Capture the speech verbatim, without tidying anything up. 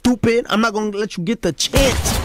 stupid. I'm not gonna let you get the chance